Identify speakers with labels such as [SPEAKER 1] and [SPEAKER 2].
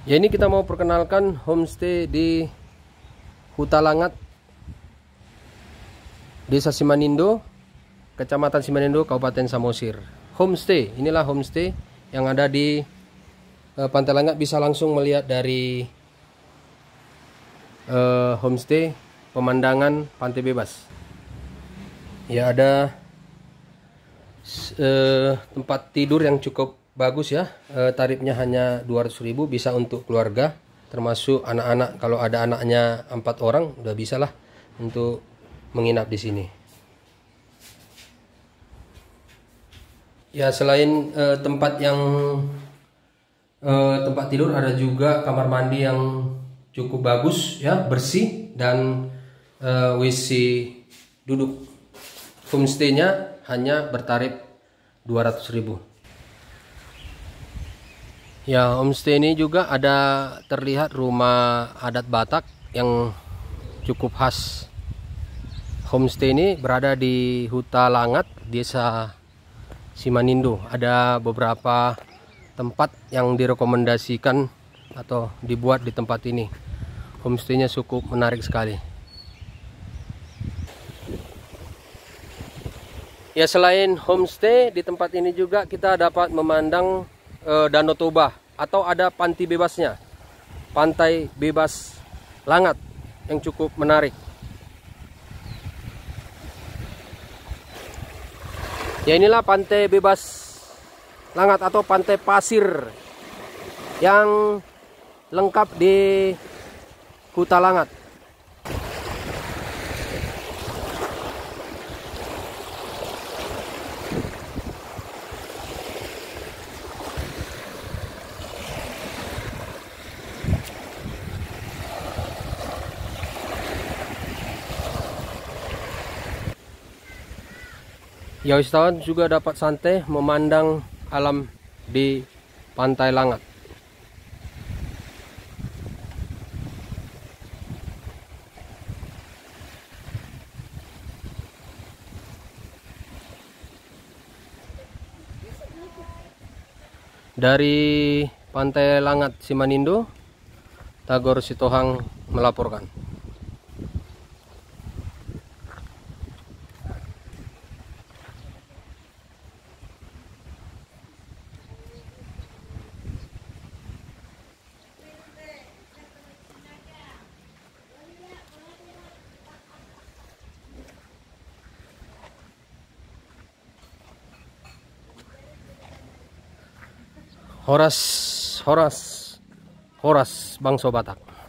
[SPEAKER 1] Ya, ini kita mau perkenalkan homestay di Hutalangat, Desa Simanindo, Kecamatan Simanindo, Kabupaten Samosir. Homestay, inilah homestay yang ada di Pantai Langat. Bisa langsung melihat dari homestay pemandangan pantai bebas. Ya, ada tempat tidur yang cukup bagus ya. Tarifnya hanya 200.000, bisa untuk keluarga termasuk anak-anak. Kalau ada anaknya 4 orang udah bisa lah untuk menginap di sini. Ya, selain tempat tidur, ada juga kamar mandi yang cukup bagus ya, bersih, dan WC duduk. Homestay-nya hanya bertarif 200.000. Ya, homestay ini juga ada terlihat rumah adat Batak yang cukup khas. Homestay ini berada di Hutalangat, Desa Simanindo. Ada beberapa tempat yang direkomendasikan atau dibuat di tempat ini. Homestay-nya cukup menarik sekali. Ya, selain homestay, di tempat ini juga kita dapat memandang Danau Toba, atau ada panti bebasnya, pantai bebas Langat, yang cukup menarik. Ya, inilah pantai bebas Langat atau pantai pasir yang lengkap di Hutalangat. Ya, wisatawan juga dapat santai memandang alam di Pantai Langat. Dari Pantai Langat Simanindo, Tagor Sitohang melaporkan. Horas Bangso Batak.